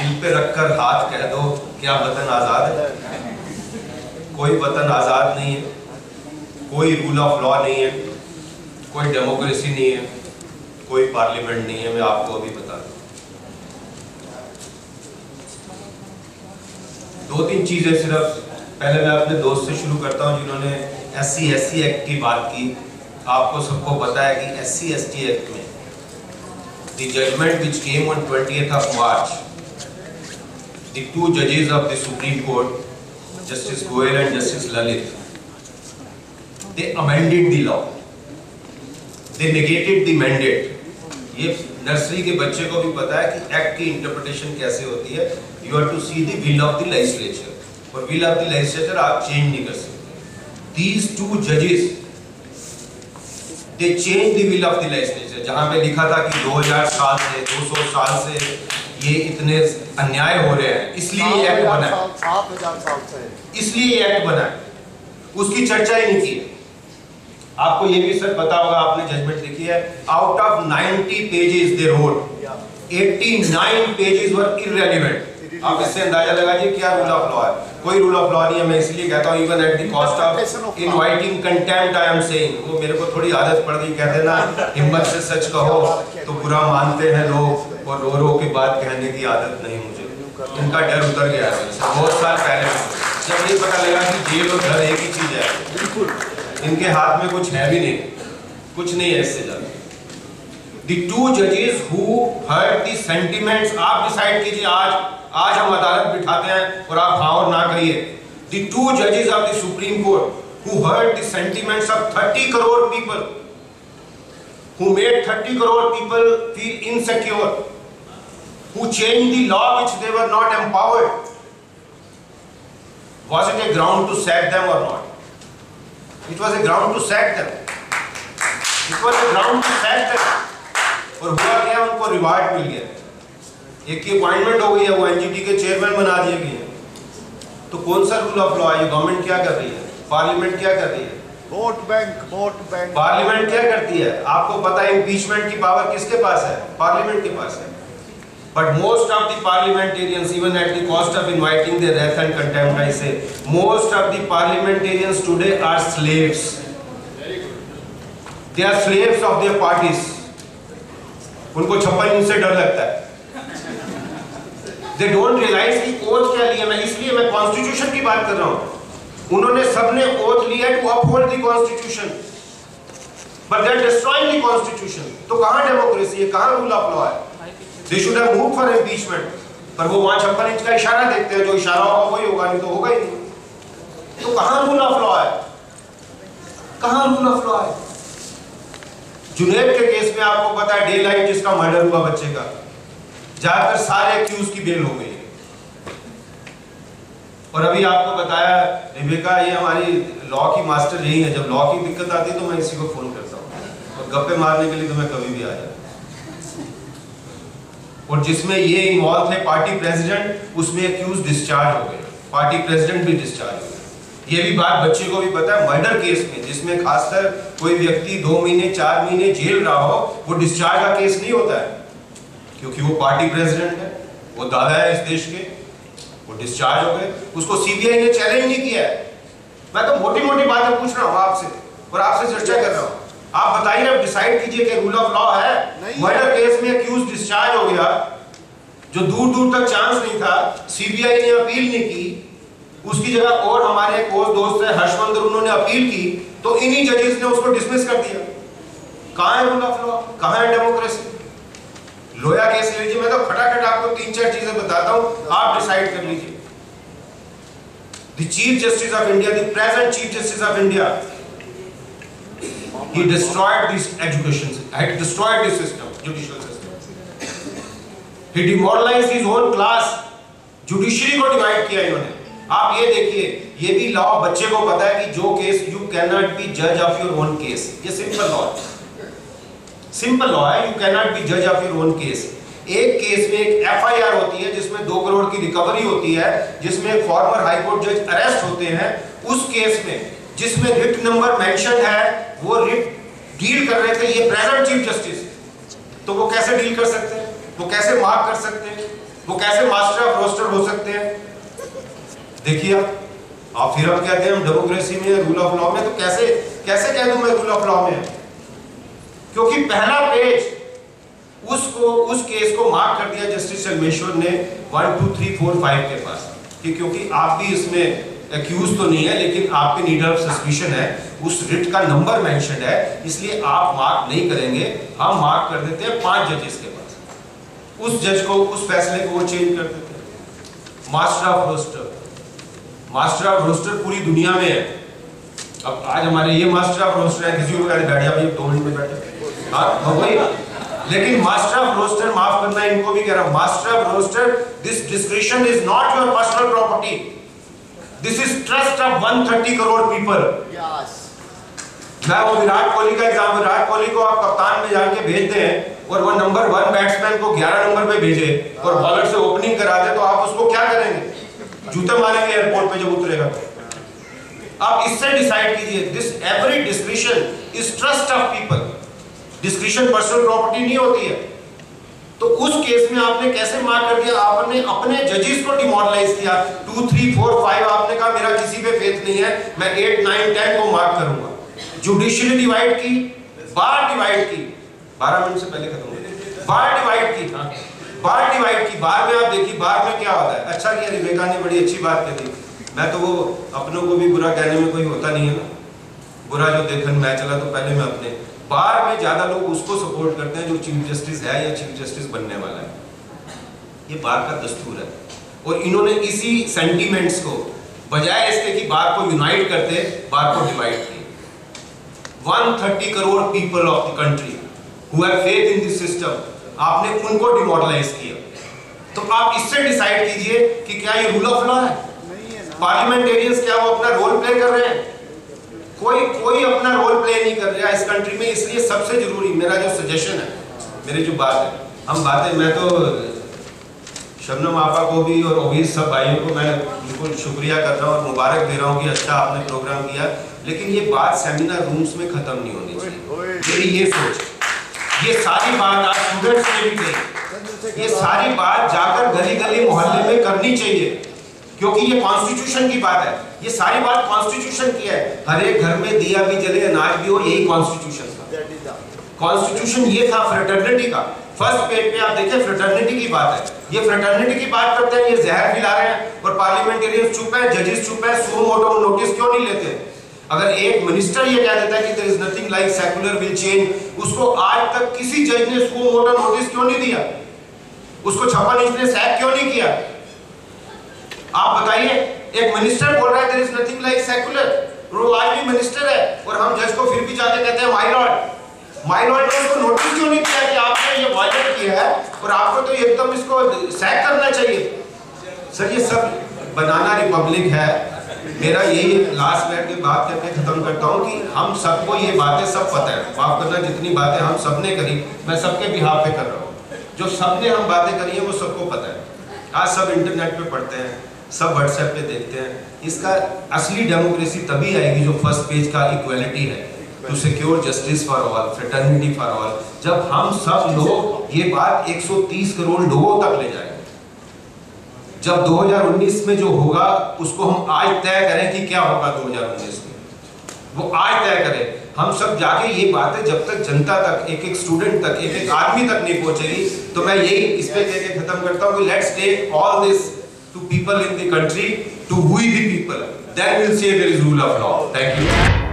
दिल पे रखकर हाथ कह दो क्या वतन आज़ाद है? कोई वतन आज़ाद नहीं है, कोई रूल ऑफ लॉ नहीं है, कोई डेमोक्रेसी नहीं है, कोई पार्लियामेंट नहीं है। मैं आपको अभी बता दूं, दो तीन चीजें सिर्फ। पहले मैं अपने दोस्त से शुरू करता हूं जिन्होंने SC/ST एक्ट की बात की। आपको सबको पता है कि SC/ST एक्ट में the judgment which came on 20th of March, the two judges of the Supreme Court, Justice Goel and Justice Lalit, they amended the law, they negated the mandate. ये नर्सरी के बच्चे को भी पता है कि act की इंटरप्रिटेशन कैसे होती है। You have to see the will of the legislature, और will of the legislature आप चेंज नहीं कर सकते। These two judges they changed the will of the legislature। जहाँ पे लिखा था कि 2000 साल से 200 साल से ये इतने अन्याय हो रहे हैं, इसलिए एक्ट बना है, 7000 साल से इसलिए एक्ट बना है, उसकी चर्चा ही नहीं की। आपको ये भी सर पता होगा, आपने जजमेंट लिखी है, out of 90 pages they wrote 89 pages were irrelevant. आप इससे अंदाजा लगाइए क्या रूल ऑफ लॉ है। कोई रूल ऑफ लॉ नहीं है। मैं इसलिए कहता हूँ even at the cost of inviting contempt I am saying. वो मेरे को थोड़ी आदत पड़ गई, कहते ना हिम्मत से सच कहो तो बुरा मानते हैं लोग, और रो रो के बात कहने की आदत नहीं मुझे। इनका डर उतर गया है बहुत साल पहले, जब ये पता लगा कि जेल और घर एक ही चीज है। बिल्कुल इनके हाथ में कुछ है भी नहीं, कुछ नहीं है इससे ज्यादा। The two judges who heard the sentiments, आप डिसाइड कीजिए आज हम अदालत बिठाते हैं और आप हाँ और ना करिए। The two judges of the Supreme Court who heard the sentiments of 30 crore people, who made 30 crore people feel insecure, who changed the law which they were not empowered. Was it a ground to sack them or not? It was a ground to sack them. It was a ground to sack them. और हुआ क्या, उनको reward मिल गया, एक की appointment हो गई है, वो NGT के चेयरमैन बना दिए गए हैं। तो कौन सा रूल ऑफ लॉ है? ये गवर्नमेंट क्या कर रही है? पार्लियामेंट क्या कर रही है? Vote bank. पार्लियामेंट क्या करती है? आपको पता है इम्पीचमेंट की पावर किसके पास है? पार्लियामेंट के पास है। But most of the parliamentarians, even at the cost of inviting their wrath and contempt, I say, most of the parliamentarians today are slaves. They are slaves of their parties. उनको 56 inch से डर लगता है। They don't realize कि oath क्या लिया। मैं constitution की बात कर रहा हूं। उन्होंने सबने ओथ लिया to uphold the constitution, but they are destroying the constitution। तो कहां डेमोक्रेसी है, कहां रूल ऑफ लॉ है? They should have moved for impeachment, पर वो वहां 56 इंच का इशारा देखते हैं, जो इशारा होगा वही होगा, नहीं तो होगा ही नहीं। तो कहां रूल ऑफ लॉ है, कहां रूल ऑफ लॉ है? जुनैद के केस में आपको पता है डे लाइट जिसका मर्डर हुआ बच्चे का, जाकर सारे एक्यूज की बेल हो गई। और अभी आपको बताया रिबेका, ये हमारी लॉ की मास्टर यही है। जब लॉ की दिक्कत आती है तो मैं इसी को फोन करता हूँ, और गप्पे मारने के लिए तो मैं कभी भी आ जाता। और जिसमें ये इन्वॉल्व थे पार्टी प्रेसिडेंट, उसमें एक्यूज डिस्चार्ज हो गए, पार्टी प्रेसिडेंट भी डिस्चार्ज हो गए। ये भी बात बच्चे को भी पता है। मर्डर केस में जिसमें खासकर कोई व्यक्ति 2 महीने 4 महीने जेल रहा हो, वो डिस्चार्ज का केस नहीं होता है, क्योंकि वो पार्टी प्रेसिडेंट है, वो दादा है इस देश के, वो डिस्चार्ज हो गए। उसको CBI ने चैलेंज नहीं किया है। मैं तो मोटी मोटी बातें पूछ रहा हूँ आपसे, और आपसे चर्चा कर रहा हूँ। आप बताइए, अब डिसाइड कीजिए कि रूल ऑफ लॉ है। मर्डर केस में एक्यूज डिस्चार्ज हो गया, जो दूर दूर तक चांस नहीं था, CBI ने अपील नहीं की, उसकी जगह और हमारे एक और दोस्त है हर्षवर्धन, उन्होंने अपील की, तो इन्हीं जजेस ने उसको डिसमिस कर दिया। कहां है रूल ऑफ लॉ, कहां है डेमोक्रेसी? लोया केस ले लीजिए, मैं तो खटाखट आपको 3-4 चीजें बताता हूं, आप डिसाइड कर लीजिए। The chief justice of India, the present chief justice of India, he destroyed this education, had destroyed the system, judicial system. He demoralized his own class, judiciary को डिवाइड किया इन्होंने। आप ये देखिए, ये भी लॉ बच्चे को पता है कि जो case you can not be जज ऑफ योर ओन केस, ये सिंपल लॉ है, सिंपल लॉ है, यू कैन नॉट बी जज ऑफ योर ओन केस। एक केस में एक FIR होती है जिसमें 2 करोड़ की रिकवरी होती है, जिसमें एक फॉर्मर हाई कोर्ट जज अरेस्ट होते हैं। उस केस में जिसमें रिट नंबर मेंशन है, वो रिट डील कर रहे थे ये प्रेजेंट चीफ जस्टिस, तो वो कैसे डील कर सकते हैं, वो कैसे मार्क कर सकते हैं? वो कैसे मास्टर ऑफ रोस्टर हो सकते हैं? देखिए आप फिर हम कहते हैं हम डेमोक्रेसी में, रूल ऑफ लॉ में, तो कैसे कैसे कह दूं मैं रूल ऑफ लॉ में? क्योंकि पहला पेज उस केस को मार्क कर दिया जस्टिस चंद्रमेश्वर ने 1 2 3 4 5 के पास, कि क्योंकि आप भी इसमें एक्यूज तो नहीं है लेकिन आपके नीडर ऑफ सस्पिशन है, उस रिट का नंबर मेंशन्ड है, इसलिए आप मार्क नहीं करेंगे, हम मार्क कर देते हैं 5 जजेस के पास। उस जज को, उस फैसले को वो चेंज कर देते हैं। Master of roster, master of roster पूरी दुनिया में है। अब आज हमारे ये मास्टर ऑफ रोस्टर है, किसी को कहते बैठ जाओ 2 मिनट में बैठे, हाँ वही। लेकिन मास्टर ऑफ रोस्टर, माफ करना इनको भी कह रहा हूं, master of roster, this description is not your personal property, this is trust of 130 crore people. मैं वो विराट कोहली का एग्जाम, विराट कोहली को आप कप्तान में जाके भेजते हैं और वो नंबर 1 बैट्समैन को 11 नंबर पे भेजे और बॉलर से ओपनिंग करा दे, तो आप उसको क्या करेंगे? जूते मारेंगे एयरपोर्ट पे जब उतरेगा। आप इससे डिसाइड कीजिए, this every description is trust of people, description personal property नहीं होती है। तो उस केस में आपने कैसे मार्क कर दिया? आपने अपने जजेस को डिमोरलाइज किया। 2 3 4 5 आपने कहा मेरा किसी पे फेथ नहीं है, मैं 8 9 10 को मार्क करूंगा। जुडिशियली डिवाइड की, बार डिवाइड की, 12 मिनट से पहले खत्म हो गई, बार डिवाइड की, हाँ बार डिवाइड की। बार में आप देखिए बार में क्या होता है। अच्छा किया रिबेका ने, बड़ी अच्छी बात कह दी। मैं तो वो अपनों को भी बुरा कहने में कोई होता नहीं है ना, बुरा जो देखन मैं चला तो पहले मैं अपने। बार में ज्यादा लोग उसको सपोर्ट करते हैं जो चीफ जस्टिस है या चीफ जस्टिस बनने वाला है। ये बार का दस्तूर है और इन्होंने इसी सेंटीमेंट्स को बजाय इसके कि बार को यूनाइट करते, बार को डिवाइड किया। 130 crore people of the country who have faith in this system, आपने उनको डिमोरलाइज किया। तो आप इससे डिसाइड कीजिए कि क्या ये रूल ऑफ लॉ है? पार्लियामेंटेरियंस क्या वो अपना रोल प्ले कर रहे हैं? कोई अपना रोल प्ले नहीं कर रहा इस कंट्री में। इसलिए सबसे जरूरी मेरा जो सजेशन है, मेरी जो बात है, हम बातें, मैं तो शबनम आपा को भी और ओबीस सब भाइयों को मैं बिल्कुल शुक्रिया कर रहा हूँ और मुबारक दे रहा हूँ कि अच्छा आपने प्रोग्राम किया, लेकिन ये बात सेमिनार रूम्स में खत्म नहीं होनी चाहिए। मेरी ये सोच, ये सारी बात आज स्टूडेंट्स ने भी कही, ये सारी बात जाकर गली गली मोहल्ले में करनी चाहिए, क्योंकि ये कॉन्स्टिट्यूशन की बात है। ये सारी बात कॉन्स्टिट्यूशन की है। हर एक घर में दिया भी जले, अनाज भी हो, यही कॉन्स्टिट्यूशन था। कॉन्स्टिट्यूशन ये था फ्रेटर्निटी का। फर्स्ट पेज पे आप देखें फ्रेटर्निटी की बात है। ये फ्रेटर्निटी की बात करते हैं, ये जहर फैला रहे हैं और पार्लियामेंटेरियंस चुप है, जजेस चुप है, सो मोटो नोटिस क्यों नहीं लेते? अगर एक मिनिस्टर ये कह देता है कि there is nothing like secular will change, उसको आज तक किसी जज ने सो मोटो नोटिस क्यों नहीं दिया? उसको 56 इंच ने सैक क्यों नहीं किया? आप बताइए, एक मिनिस्टर बोल रहा है there is nothing like secular, वो आज भी मिनिस्टर है और हम जज को फिर भी जाके कहते हैं माय लॉर्ड। माय लॉर्ड ने उसको नोटिस क्यों नहीं किया कि आपने ये वायलेट किया है और आपको तो एकदम इसको सैक करना चाहिए? सर ये सब बनाना रिपब्लिक है। मेरा यही लास्ट मिनट की बात करके खत्म करता हूँ कि हम सबको ये बातें सब पता है। माफ करना, जितनी बातें हम सबने करी, मैं सबके बिहाफ पे कर रहा हूँ, जो सबने हम बातें करी है वो सबको पता है। आज सब इंटरनेट पे पढ़ते हैं, सब व्हाट्सएप पे देखते हैं। इसका असली डेमोक्रेसी तभी आएगी जो फर्स्ट पेज का इक्वालिटी है, to secure justice for all, fraternity for all. जब हम सब लोग ये बात 130 करोड़ लोगों तक ले जाएंगे, जब 2019 में जो होगा उसको हम आज तय करें कि क्या होगा 2019 में, वो आज तय करें। हम सब जाके ये बातें जब तक जनता तक, एक एक स्टूडेंट तक, एक एक आदमी तक नहीं पहुंचेगी, तो मैं यही इस पे कह के खत्म करता हूँ कि let's take all this to people in the country, to we the people, then we'll say there is rule of law. Thank you.